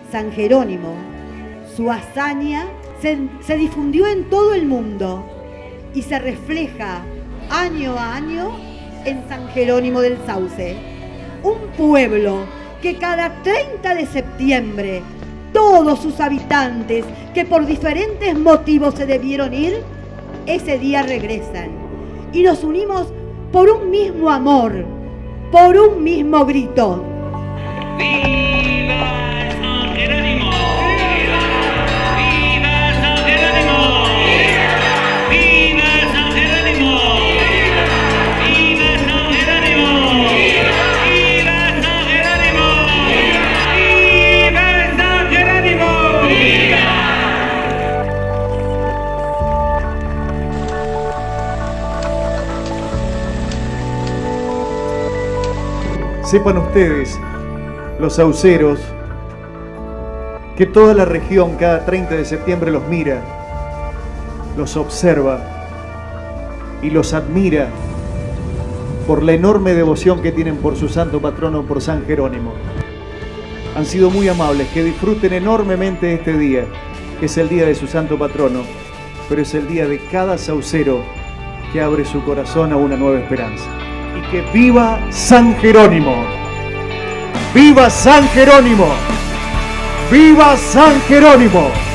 San Jerónimo. Su hazaña se difundió en todo el mundo y se refleja año a año en San Jerónimo del Sauce, un pueblo que cada 30 de septiembre todos sus habitantes que por diferentes motivos se debieron ir, ese día regresan y nos unimos por un mismo amor, por un mismo grito. ¡Viva San Jerónimo! ¡Viva San Jerónimo! ¡Viva San Jerónimo! ¡Viva San Jerónimo! ¡Viva San Jerónimo! ¡Viva San Jerónimo! Sepan ustedes, los sauceros, que toda la región cada 30 de septiembre los mira, los observa y los admira por la enorme devoción que tienen por su santo patrono, por San Jerónimo. Han sido muy amables, que disfruten enormemente este día, que es el día de su santo patrono, pero es el día de cada saucero que abre su corazón a una nueva esperanza. Y que viva San Jerónimo. ¡Viva San Jerónimo! ¡Viva San Jerónimo!